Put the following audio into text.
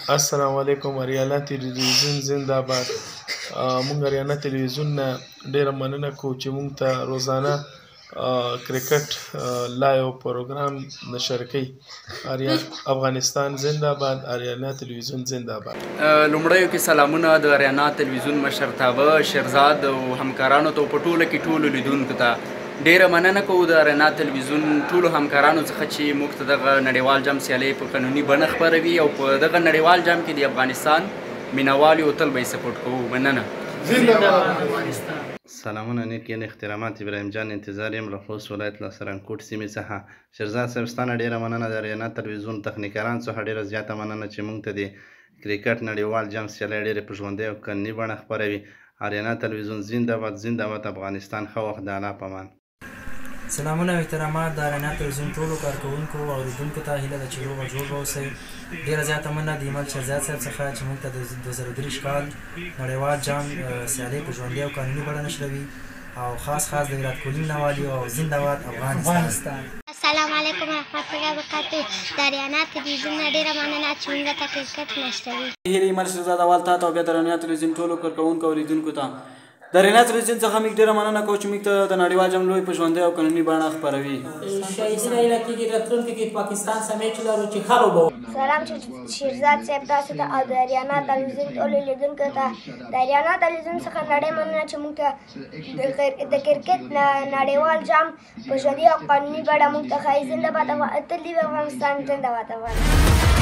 السلام علیکم. اریانا تلویزیون زنده باد. مونږ اریانا تلویزیون نه ډیره مننه کوو چې مونږ ته روزانه کرکټ لایو پروګرام نشر کوي. افغانستان زنده باد. اریانا تلویزیون زنده باد. لومړیو کې سلامونه د اریانا تلویزیون مشرتابه شیرزاد او همکارانو ته په ټوله کې ټولو لیدونکو ته ډیره مننه کوو د اریانا تلویزیون ټولو همکارانو څخه چې موږ ته دغه نړیوال جام سیالۍ په قانوني بڼه خپروي او په دغه نړیوال جام کې د افغانستان مینوال یو تل به یې سپورټ کوو. مننه. سلامونه نیک یعنې احترامات ابراهیم جان انتظار یم له خوست ولایت له سرنکوټ سیمې څخه. شیرزاد صاحب ستا نه ډېره مننه د اریانا تلویزیون تخنیکران څخه ډېره زیاته مننه چې موږ ته د کرکټ نړیوال جام سیالۍ ډېرې په ژوندۍ او قانوني بڼه خپروي. اریانا تلویزیون زنده باد. زنده باد افغانستان. ښه وخت. د الله په امان. سلامونه او احترامات د اریانا تلویزیون ټولو کارکوونکو او اوریدونکو ته هیله ده چې روغ او جوړ به اوسئ. ډېره زیاته مننه د ایمل شیرزاد صاحب څخه چې موږ ته د 2023 کال نړیوال جام سیالۍ په ژوندۍ او قانوني بڼه نشروي او خاص د ویرات کوهلي مینوال یو او زنده باد افغانستان. السلام علیکم ورحمت الله وبرکاتہ. د اریانا تلویزیون نه ډېره مننه چې موږ ته کرکټ نشروي. هیله ایمل شیرزاد اول ته او بیا د اریانا تلویزیون ټولو کارکوونکو او اوریدونکو ته د اریانا تلویزیون څخه موږ ډېره مننه کوو چې موږ ته د نړیوال جام لوبې په ژوندۍ او قانوني بڼه خپروي. شایسته هیله کېږي راتلونکي کې پاکستان سره میچ لرو چې ښه لوبه وکړو. سلام شیرزاد صاحب تاسو ته او د اریانا تلویزیون ټولو لیدونکو ته د اریانا تلویزیون څخه نړۍ مننه چې موږ ته د کرکټ نړیوال جام په ژوندۍ او قانوني بڼه موږ ته ښایي. زنده باد. تل دې وي افغانستان. زنده باد افغانستان.